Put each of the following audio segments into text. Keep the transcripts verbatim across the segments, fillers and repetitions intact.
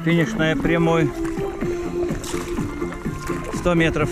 Финишная прямой. сто метров.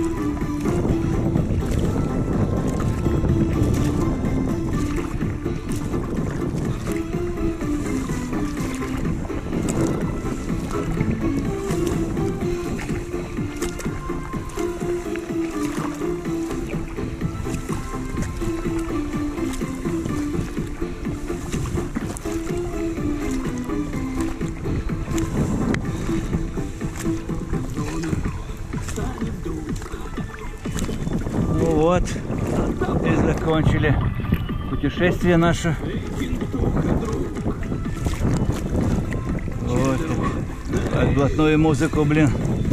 Вот, и закончили путешествие наше. Вот, под блатную музыку, блин.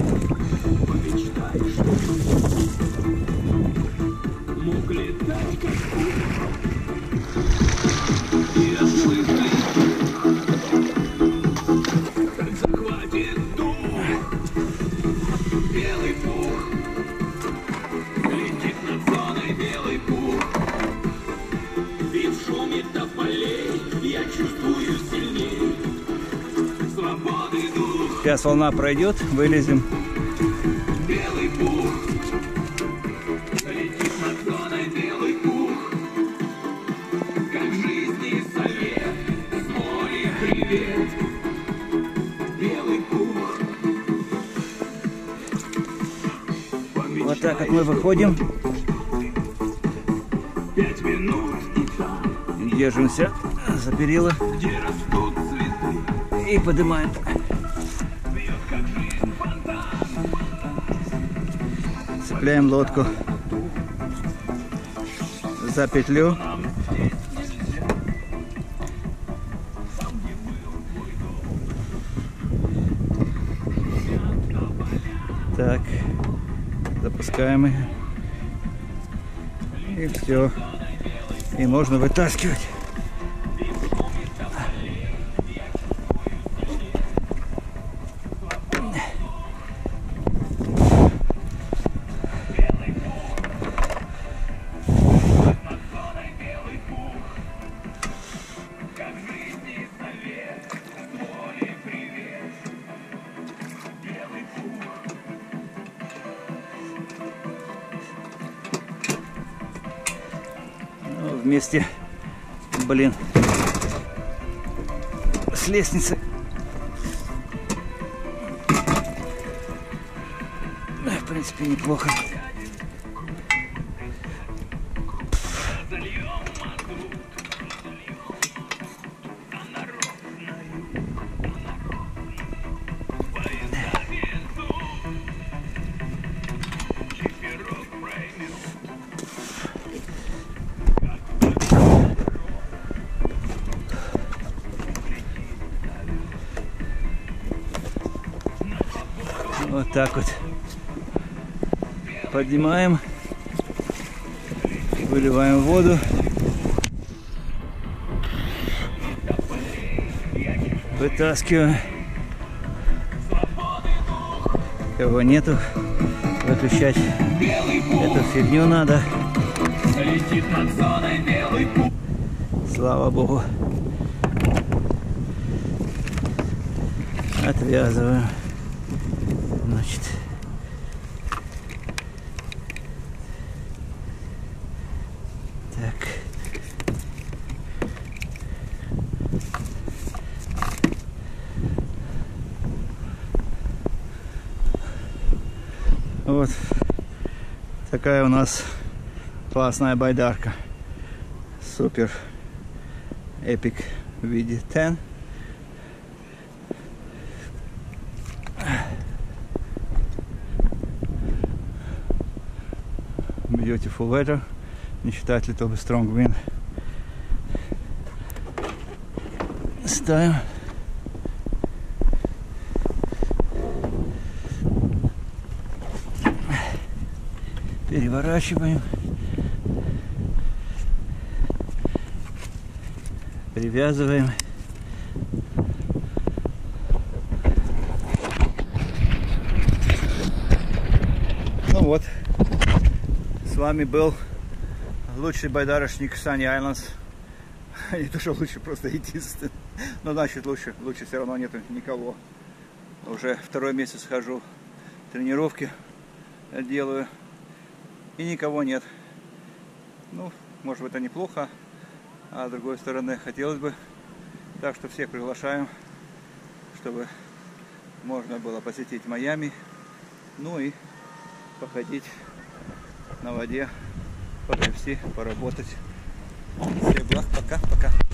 Сейчас волна пройдет, вылезем. Белый пух, летит над зоной белый пух, как жизни совет, с моря привет. Белый пух. Вот так вот мы выходим. Пять минут и держимся за перила и поднимаем. Цепляем лодку за петлю. Так, запускаем ее. И все. И можно вытаскивать. Вместе, блин, с лестницей. В принципе, неплохо. Вот так вот поднимаем, выливаем воду, вытаскиваем. Его нету, выключать эту фигню надо. Слава Богу. Отвязываем. Значит, так. Вот такая у нас классная байдарка. Супер эпик в виде десять. Beautiful weather, не считать little bit strong wind. Ставим. Переворачиваем. Привязываем. Ну вот. С вами был лучший байдарочник Sunny Islands. Не то, что лучше, просто единственный. Но значит лучше. Лучше все равно нету никого. Уже второй месяц хожу, тренировки делаю, и никого нет. Ну, может быть, это неплохо, а с другой стороны, хотелось бы. Так что всех приглашаем, чтобы можно было посетить Майами, ну и походить на воде, погребсти, поработать. Всех благ, пока-пока.